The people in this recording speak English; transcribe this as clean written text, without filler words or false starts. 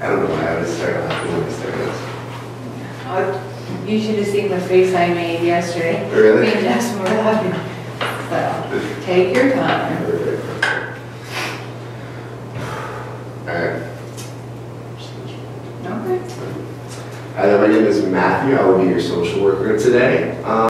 I don't know why I was starting laughing when I started. Oh, you should have seen the face I made yesterday. Really? Me and Jess were laughing. So, take your time. Alright. Okay. Hi there, my name is Matthew. I will be your social worker today.